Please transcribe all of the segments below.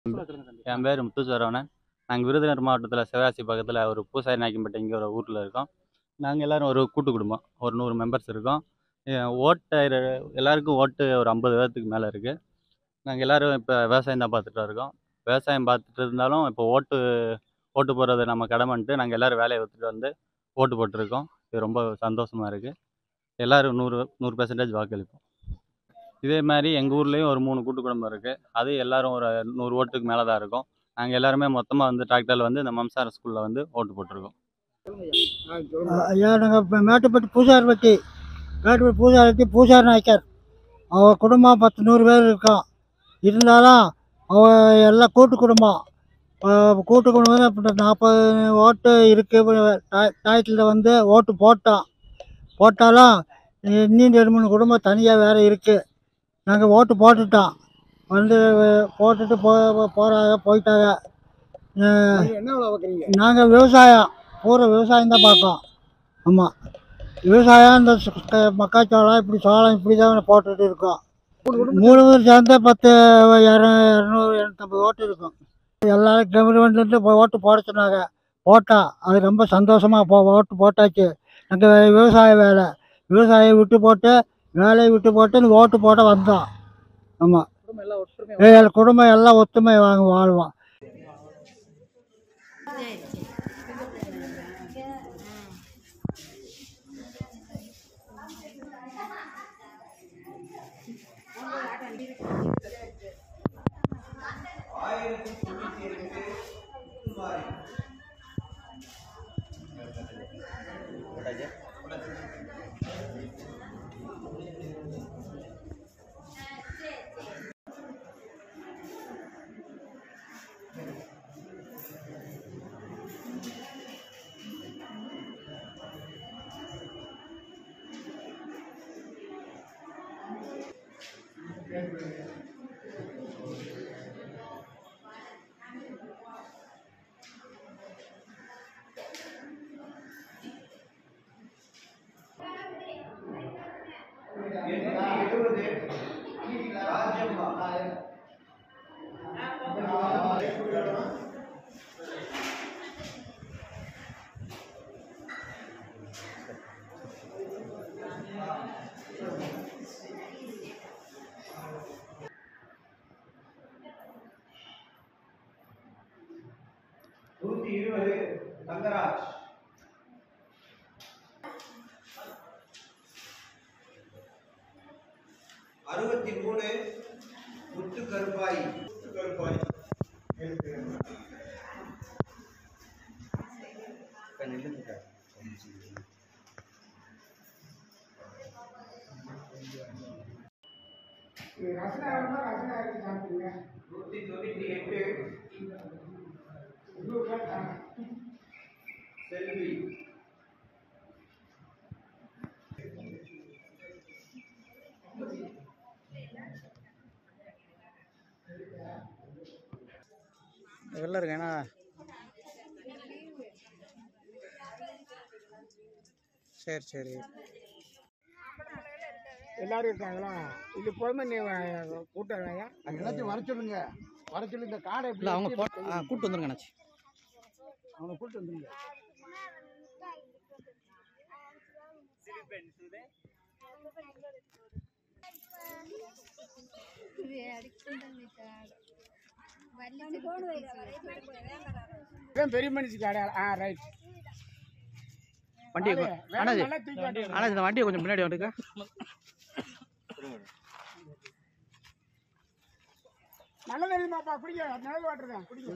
என் பேர் முத்துச்சரவணன். நாங்கள் விருதுநகர் மாவட்டத்தில் சிவகாசி பக்கத்தில் ஒரு பூசாரி நாயக்கன்பட்டி இங்கே ஒரு ஊரில் இருக்கோம். நாங்கள் எல்லோரும் ஒரு கூட்டு குடும்பம், ஒரு 100 மெம்பர்ஸ் இருக்கோம். எல்லாருக்கும் ஓட்டு ஒரு 50 பேர்த்துக்கு மேலே இருக்குது. நாங்கள் எல்லோரும் இப்போ விவசாயம் தான் பார்த்துட்டு இருக்கோம். விவசாயம் பார்த்துட்டு இருந்தாலும் இப்போ ஓட்டு போடுறது நம்ம கடமைன்ட்டு நாங்கள் எல்லோரும் வேலையை விட்டுட்டு வந்து ஓட்டு போட்டிருக்கோம். இது ரொம்ப சந்தோஷமாக இருக்குது. எல்லோரும் 100% வாக்களிப்போம். இதே மாதிரி எங்கள் ஊர்லேயும் ஒரு 3 கூட்டு குடும்பம் இருக்குது. அது எல்லோரும் ஒரு 100 ஓட்டுக்கு மேலே தான் இருக்கும். நாங்கள் எல்லாருமே மொத்தமாக வந்து டிராக்டரில் வந்து இந்த மம்சார ஸ்கூலில் வந்து ஓட்டு போட்டிருக்கோம். ஐயா, நாங்கள் இப்போ மேட்டுப்பட்டி பூசாரி நாயக்கர். அவள் குடும்பம் 10-100 பேர் இருக்கோம். இருந்தாலும் அவள் எல்லாம் கூட்டு குடும்பம். இப்போ 40 ஓட்டு இருக்குது. டாயத்தில் வந்து ஓட்டு போட்டாலும் இன்னும் 2-3 குடும்பம் தனியாக வேறு இருக்குது. நாங்கள் ஓட்டு போட்டுட்டோம். வந்து போட்டுட்டு போயிட்டாங்க. நாங்கள் பூரா விவசாயம் தான் பார்ப்போம். ஆமாம், விவசாயம் இந்த மக்காச்சோளம் இப்படி சோளம் இப்படி தான் போட்டுட்டு இருக்கோம். 3 பேர் சேர்ந்து 200-250 ஓட்டு இருக்கும். எல்லாரும் கவர்மெண்ட்லேருந்து ஓட்டு போட சொன்னாங்க. அது ரொம்ப சந்தோஷமாக ஓட்டு போட்டாச்சு. நாங்கள் விவசாயம் விட்டு போட்டு வேலையை விட்டு போட்டு ஓட்டு போட வந்தோம். ஆமாம், குடும்பம் எல்லாம் ஒத்துமை வாழ்வோம். தங்கராஜ், 63 முத்துக்கருப்பாய். செல்வி, வெளில இருக்கு. ஏன்னா சரி எல்லாரும் இருக்காங்களா? இது போதுமே நீ கூட்டம் எல்லாத்தையும் வர சொல்லி இந்த காடை இல்லை அவங்க கூப்பிட்டு வந்துருங்க. அண்ணாச்சி அவனை கூப்பிட்டு வந்துருங்க. பெரிய மனுஷன் கடை. ரைட். வண்டியை இந்த வண்டியை கொஞ்சம் பின்னாடி வந்துக்க. நல்ல தெரியுமாப்பா, குடிக்க நிலவு வாட்டுறேன் குடிக்க.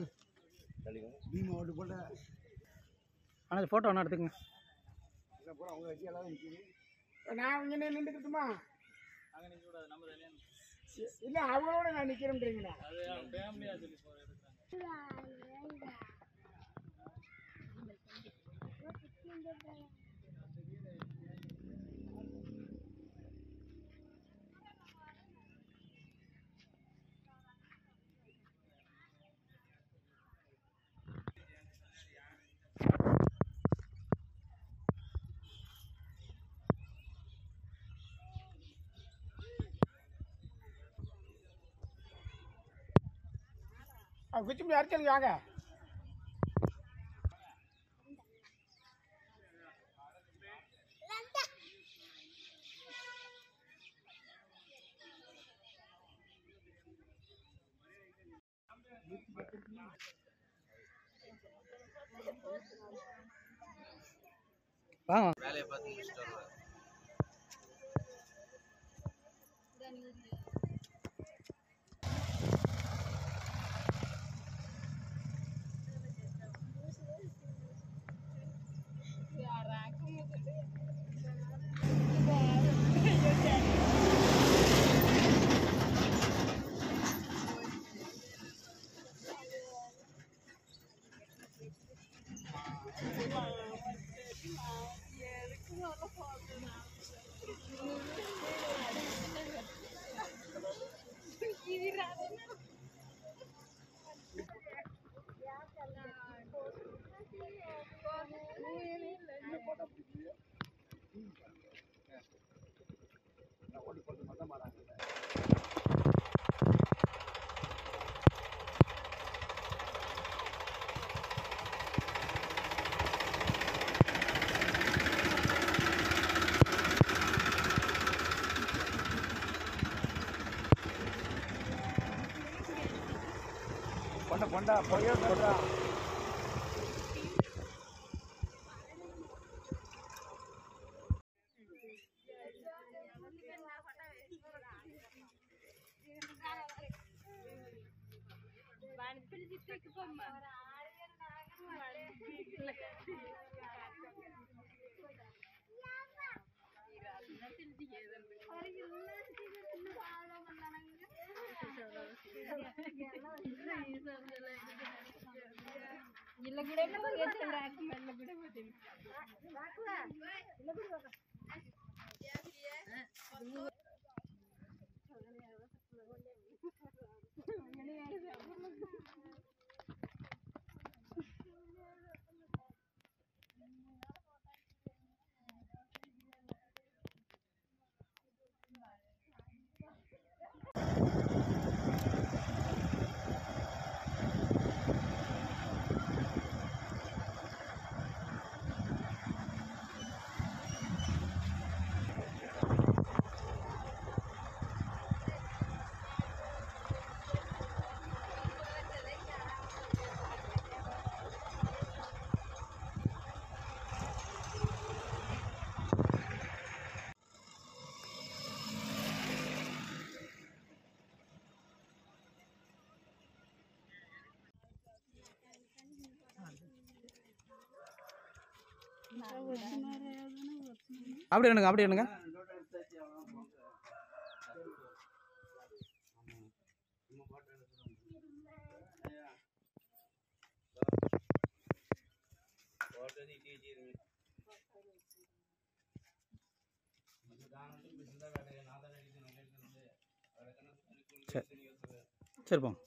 ஆனால் ஃபோட்டோ ஒன்றா எடுத்துக்கங்க. நான் இங்கே நின்றுக்கிட்டுமா? இல்லை, அவங்களோட நான் நிற்கிறேன்றீங்களா? குச்சி அரைச்சலுக்கு வாங்க. வாங்க. வேலையை பார்த்து முடிச்சுட்டு வருவேன். பொண்டா பொய்யா சொல்றா. அப்படி என்னங்க அப்படி என்னங்க சரி போங்க.